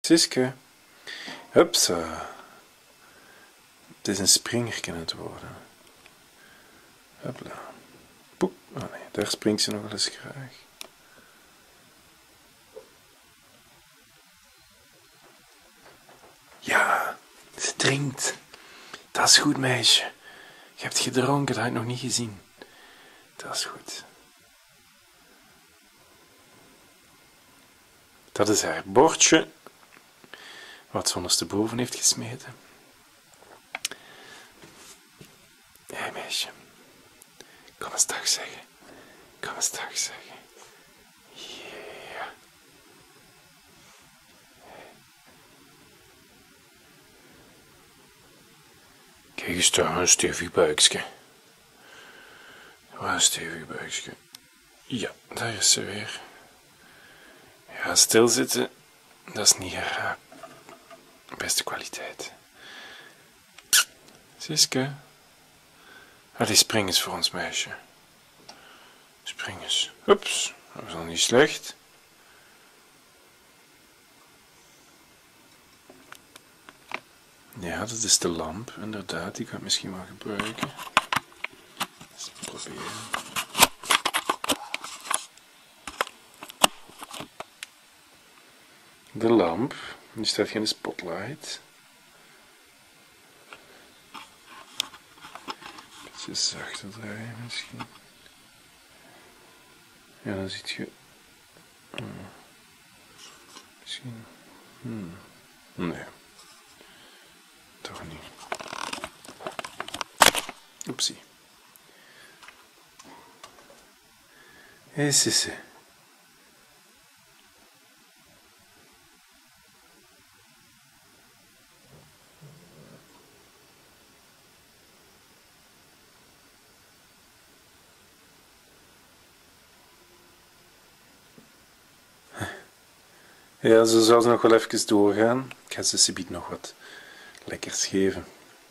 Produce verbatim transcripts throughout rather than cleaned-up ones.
Ciske. Hupsa. Het is een springertje aan het worden. Hopla. Poep. Oh nee, daar springt ze nog wel eens graag. Ja, ze drinkt. Dat is goed, meisje. Je hebt gedronken, dat heb ik nog niet gezien. Dat is goed. Dat is haar bordje, wat ze ondersteboven heeft gesmeten. Hé, hey, meisje. Kom eens dag zeggen. Kom eens dag zeggen. Ja. Kijk eens daar, een stevig buikje. Wat een stevig buikje. Ja, daar is ze weer. Ja, stilzitten, dat is niet haar beste kwaliteit. Ciske. Allee, spring eens voor ons meisje. Spring eens. Oeps, dat was al niet slecht. Ja, dat is de lamp, inderdaad, die kan ik misschien wel gebruiken. Eens proberen. De lamp, die staat geen spotlight. Beetje zachter draaien misschien. Ja, dan ziet je. Hmm. Misschien. Hmm. Nee. Toch niet. Oepsie. Hé, hey, Ciske. Ja, ze zal nog wel even doorgaan. Ik ga ze subiet nog wat lekkers geven.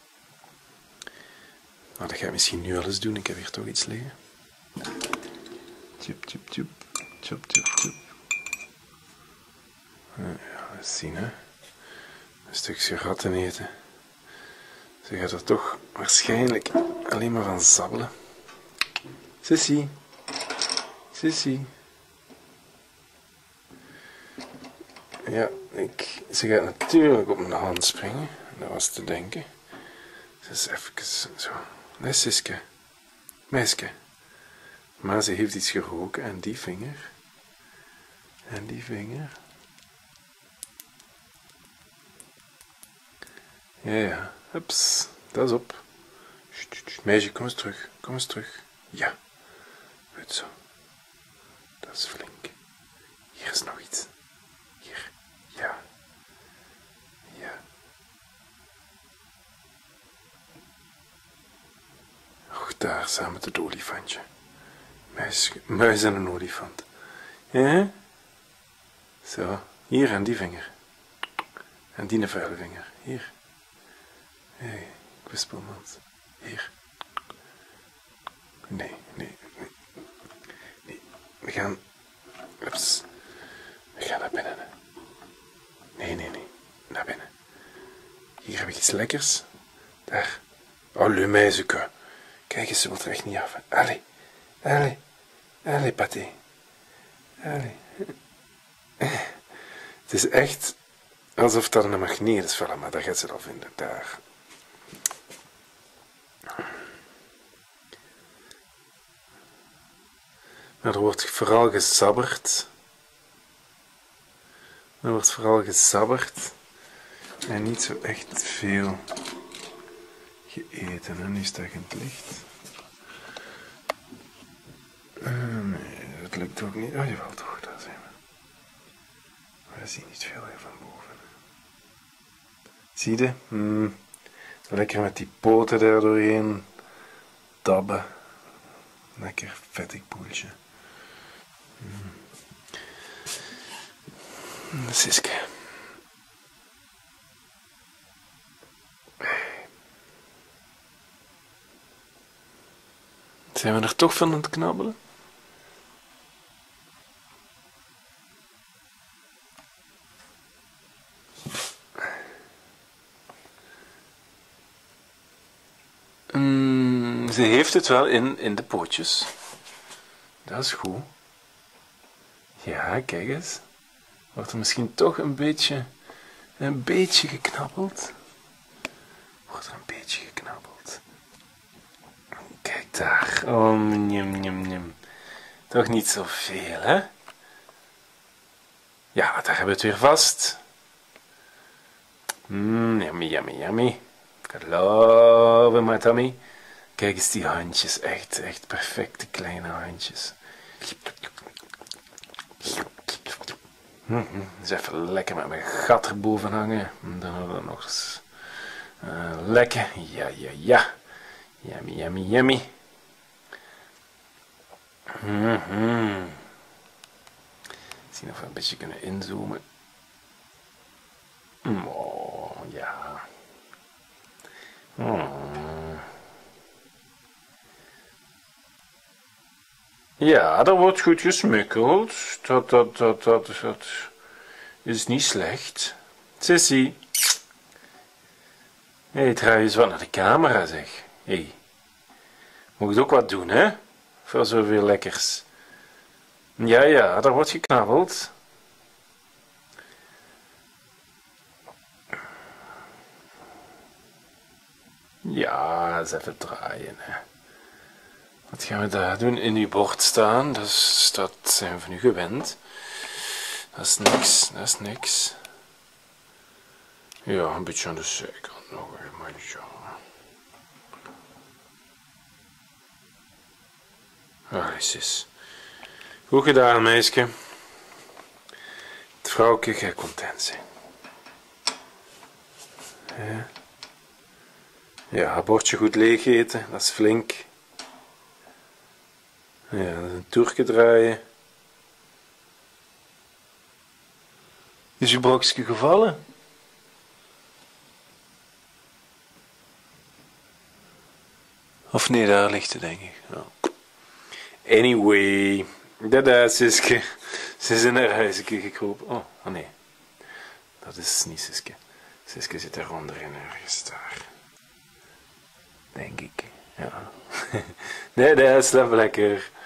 Nou, dat ga ik misschien nu wel eens doen. Ik heb hier toch iets liggen. Tjup, tjup, tjup. Tjup, tjup, tjup. Ja, eens zien, hè. Een stukje ratten eten. Ze gaat er toch waarschijnlijk alleen maar van zabbelen. Sissie. Sissie. Ja, ik, ze gaat natuurlijk op mijn hand springen. Dat was te denken. Dus even zo. Nee, Ciske. Meisje. Maar ze heeft iets geroken en die vinger. En die vinger. Ja, ja. Hups. Dat is op. Meisje, kom eens terug. Kom eens terug. Ja. Goed zo. Dat is flink. Hier is nog iets. Hier. Ja. Ja. Och, daar samen met het olifantje. Muis, muis en een olifant. Ja? Zo. Hier aan die vinger. En die een vuile vinger. Hier. Hé, hey, kwispelmand. Hier. Nee, nee, nee. Nee. We gaan. Ups. We gaan naar binnen. Nee, nee, nee. Naar binnen. Hier heb ik iets lekkers. Daar. Oh, le meisje. Kijk eens, ze wil er echt niet af. Allee. Allee. Allee, paté. Allee. Het is echt alsof dat een magneet is, maar daar gaat ze al vinden. Daar. Maar er wordt vooral gesabberd. Er wordt vooral gesabberd. En niet zo echt veel geëten. En nu is dat in het licht. Uh, nee, dat lukt ook niet. Oh, jawel, toch, daar zijn we. Maar we zien niet veel hier van boven. Zie je? Mm. Lekker met die poten daar doorheen dabben. Lekker vettig boeltje. Mm. Ciske. Zijn we er toch van aan het knabbelen? Ze heeft het wel in, in de pootjes. Dat is goed. Ja, kijk eens. Wordt er misschien toch een beetje, een beetje geknabbeld? Wordt er een beetje geknabbeld? Kijk daar. Oh, njum, njum, njum. Toch niet zoveel, hè? Ja, daar hebben we het weer vast. Mmm, yummy, yummy, yummy. I love my tummy. Kijk eens die handjes, echt, echt perfecte kleine handjes. Mm-hmm. Dus even lekker met mijn gat erboven hangen. En dan hebben we nog eens uh, lekker. Ja, ja, ja. Yummy, yummy, yummy. Mm-hmm. Zien of we een beetje kunnen inzoomen. Oh, ja. Oh. Ja, dat wordt goed gesmukkeld. Dat, dat, dat, dat, dat is niet slecht. Sissy. Hé, hey, draai eens wat naar de camera, zeg. Hé. Hey. Moet je ook wat doen, hè? Voor zoveel lekkers. Ja, ja, daar wordt geknabbeld. Ja, eens even draaien, hè. Wat gaan we daar doen? In uw bord staan, dus dat zijn we van u gewend. Dat is niks, dat is niks. Ja, een beetje aan de zijkant nog, maar ja. Alles is. Goed gedaan, meisje. Het vrouwtje gaat content zijn. Ja. Ja, bordje goed leeg eten, dat is flink. Ja, dat is een toerke draaien. Is je brokje gevallen? Of nee, daar ligt het denk ik. Ja. Anyway, dada Ciske. Ze is in haar huisje gekropen. Oh, oh nee. Dat is niet Ciske. Ciske zit eronder in ergens daar. Denk ik. Ja. Nee, dat is lekker.